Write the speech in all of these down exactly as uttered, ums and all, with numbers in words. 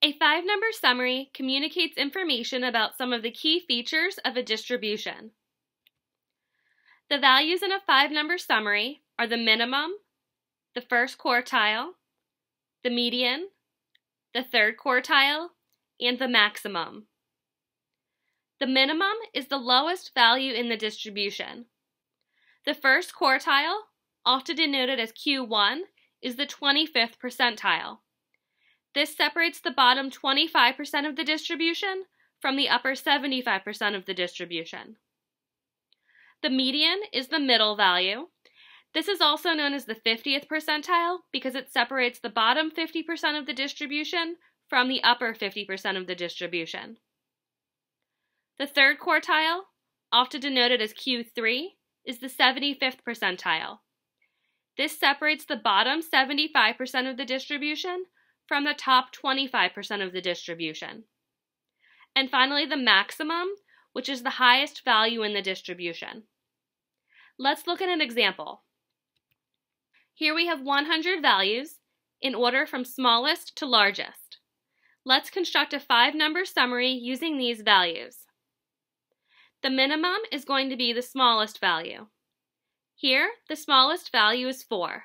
A five-number summary communicates information about some of the key features of a distribution. The values in a five-number summary are the minimum, the first quartile, the median, the third quartile, and the maximum. The minimum is the lowest value in the distribution. The first quartile, often denoted as Q one, is the twenty-fifth percentile. This separates the bottom twenty-five percent of the distribution from the upper seventy-five percent of the distribution. The median is the middle value. This is also known as the fiftieth percentile because it separates the bottom fifty percent of the distribution from the upper fifty percent of the distribution. The third quartile, often denoted as Q three, is the seventy-fifth percentile. This separates the bottom seventy-five percent of the distribution from the top twenty-five percent of the distribution. And finally, the maximum, which is the highest value in the distribution. Let's look at an example. Here we have one hundred values in order from smallest to largest. Let's construct a five-number summary using these values. The minimum is going to be the smallest value. Here, the smallest value is four.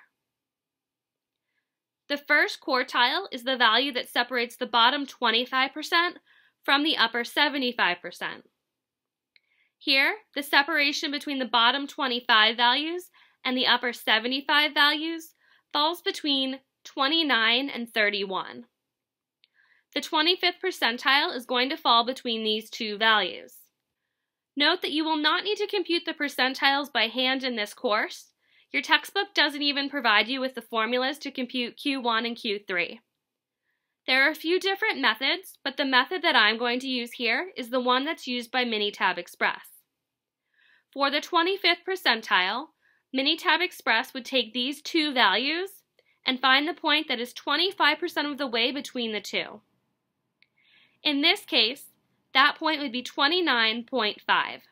The first quartile is the value that separates the bottom twenty-five percent from the upper seventy-five percent. Here, the separation between the bottom twenty-five values and the upper seventy-five values falls between twenty-nine and thirty-one. The twenty-fifth percentile is going to fall between these two values. Note that you will not need to compute the percentiles by hand in this course. Your textbook doesn't even provide you with the formulas to compute Q one and Q three. There are a few different methods, but the method that I'm going to use here is the one that's used by Minitab Express. For the twenty-fifth percentile, Minitab Express would take these two values and find the point that is twenty-five percent of the way between the two. In this case, that point would be twenty-nine point five.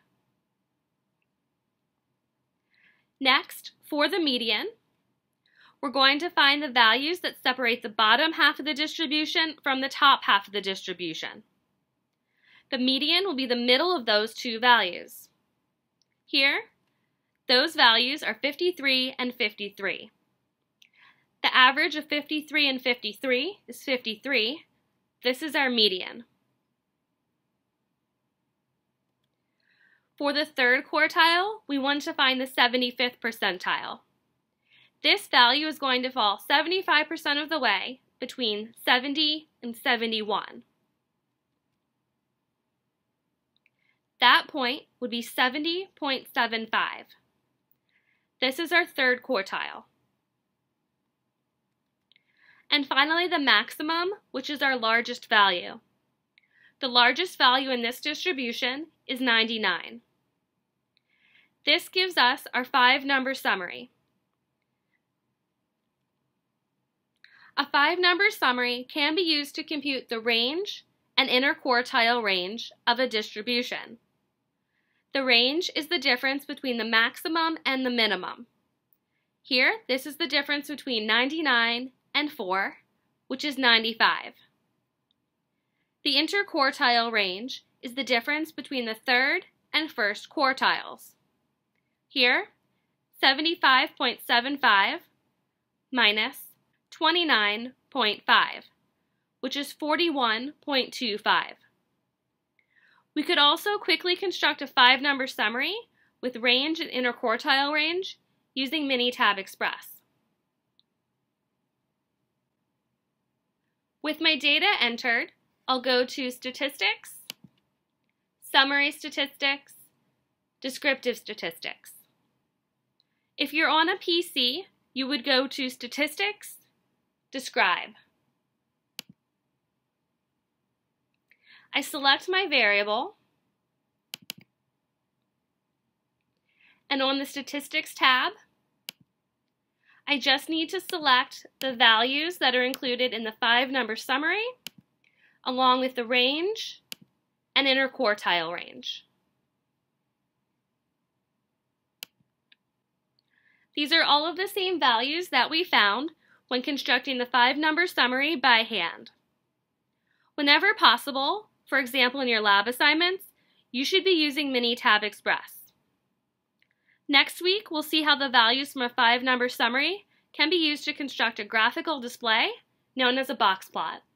Next, for the median, we're going to find the values that separate the bottom half of the distribution from the top half of the distribution. The median will be the middle of those two values. Here, those values are fifty-three and fifty-three. The average of fifty-three and fifty-three is fifty-three. This is our median. For the third quartile, we want to find the seventy-fifth percentile. This value is going to fall seventy-five percent of the way between seventy and seventy-one. That point would be seventy point seven five. This is our third quartile. And finally, the maximum, which is our largest value. The largest value in this distribution is ninety-nine. This gives us our five-number summary. A five-number summary can be used to compute the range and interquartile range of a distribution. The range is the difference between the maximum and the minimum. Here, this is the difference between ninety-nine and four, which is ninety-five. The interquartile range is the difference between the third and first quartiles. Here, seventy-five point seven five minus twenty-nine point five, which is forty-one point two five. We could also quickly construct a five-number summary with range and interquartile range using Minitab Express. With my data entered, I'll go to Statistics, Summary Statistics, Descriptive Statistics. If you're on a P C, you would go to Statistics, Describe. I select my variable, and on the Statistics tab, I just need to select the values that are included in the five-number summary, along with the range and interquartile range. These are all of the same values that we found when constructing the five-number summary by hand. Whenever possible, for example in your lab assignments, you should be using Minitab Express. Next week, we'll see how the values from a five-number summary can be used to construct a graphical display known as a box plot.